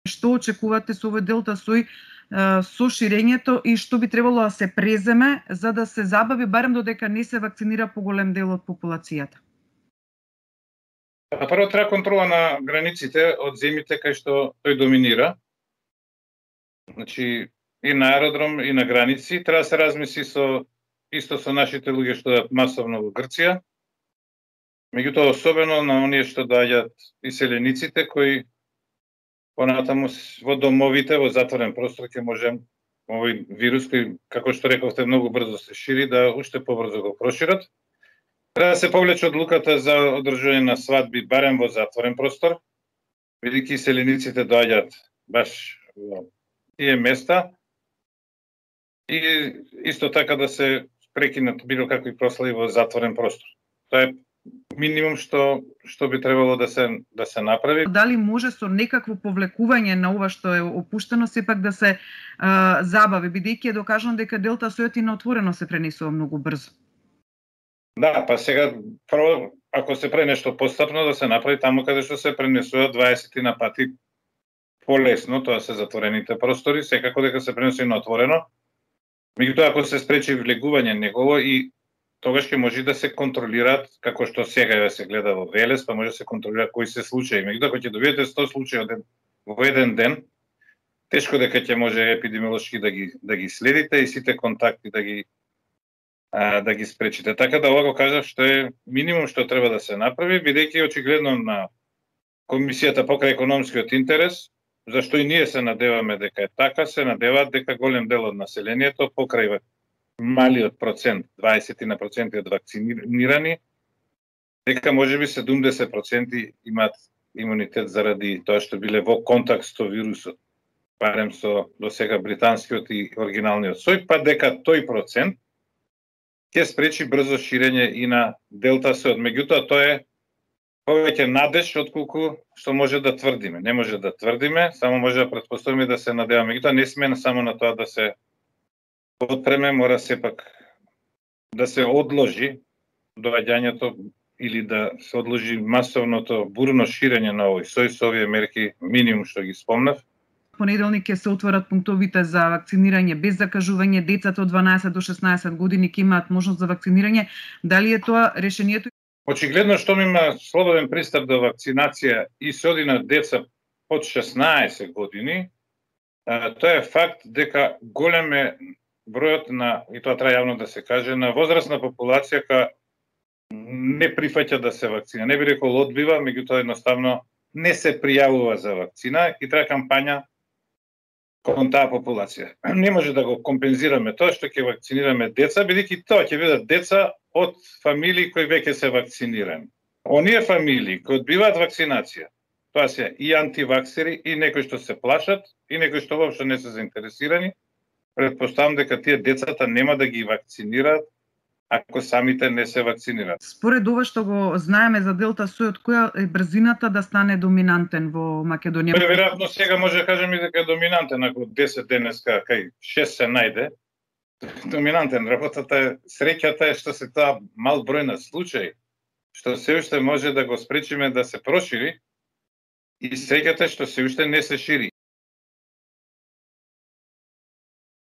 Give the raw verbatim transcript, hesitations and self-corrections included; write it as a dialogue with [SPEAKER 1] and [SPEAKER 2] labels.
[SPEAKER 1] Што очекувате со овој делта сој со ширењето и што би требало да се преземе за да се забави барем додека не се вакцинира поголем дел од популацијата?
[SPEAKER 2] А прво треба контрола на границите од земјите кај што тој доминира. Значи и на аеродром и на граници треба да се размисли со исто со нашите луѓе што доаѓаат масовно во Грција. Меѓутоа особено на оние што доаѓаат иселениците кои понатаму во домовите, во затворен простор ќе може овој вирус кој, како што рековте, многу брзо се шири, да уште побрзо го прошират. Треба да се повлече одлуката за одржување на свадби барем во затворен простор, бидејќи иселениците доаѓаат баш во тие места. И исто така да се прекинат било какви прослави во затворен простор. Тоа е минимум што што би требало да се да се направи.
[SPEAKER 1] Дали може со некакво повлекување на ова што е опуштено сепак да се а, забави, бидејќи е докажано дека делта сојот и на отворено се пренесува многу брзо?
[SPEAKER 2] Да, па сега прво ако се прави нешто постапно да се направи таму каде што се пренесува дваесет на пати полесно, тоа се затворените простори, секако дека се пренесува на отворено. Меѓутоа ако се спречи влегување негово и тогаш ќе може да се контролираат, како што сега да се гледа во Велес, па може да се контролира кои се случаи. Меѓутоа, ако ќе добиете сто случаи во еден ден, тешко дека ќе може епидемиолошки да ги да ги следите и сите контакти да ги а, да ги спречите. Така да ова го кажав што е минимум што треба да се направи, бидејќи очигледно на Комисијата покрај економскиот интерес, зашто и ние се надеваме дека е така, се надеваат дека голем дел од населението покрај малиот процент, дваесет на проценти од вакцинирани, дека можеби седумдесет проценти имаат имунитет заради тоа што биле во контакт со вирусот, барем со до сега британскиот и оригиналниот сој, па дека тој процент ќе спречи брзо ширење и на делта сојот. Меѓутоа тоа е повеќе надеж отколку што може да тврдиме. Не може да тврдиме, само може да претпоставиме да се надеваме. Меѓутоа не сме само на тоа да се отпреме, мора сепак да се одложи доаѓањето или да се одложи масовното бурно ширење на овој сој со овие мерки минимум што ги спомнав.
[SPEAKER 1] Понеделник ќе се отворат пунктовите за вакцинирање без закажување. Децата од дванаесет до шеснаесет години ќе имаат можност за вакцинирање. Дали е тоа решението?
[SPEAKER 2] Очигледно што има слободен пристап до вакцинација и се оди на деца под шеснаесет години, тоа е факт дека голем е бројот на, и тоа треба јавно да се каже, на возрастна популација ка не прифаќа да се вакцина. Не би рекол одбива, меѓутоа едноставно не се пријавува за вакцина и треба кампања кон таа популација. Не може да го компензираме тоа што ќе вакцинираме деца, бидејќи тоа ќе бидат деца од фамилии кои веќе се вакцинирани. Оние фамилии кои одбиваат вакцинација, тоа се и антиваксери, и некои што се плашат, и некои што воопшто не се заинтересирани. Предпоставам дека тие децата нема да ги вакцинираат ако самите не се вакцинираат.
[SPEAKER 1] Според ова што го знаеме за делта сојот, која е брзината да стане доминантен во Македонија?
[SPEAKER 2] Веројатно сега може да кажеме дека е доминантен, ако десет денеска кај шест се најде. Доминантен, работата е, среќата е што се тоа мал број на случаи, што се уште може да го спречиме да се прошири, и среќата е што се уште не се шири.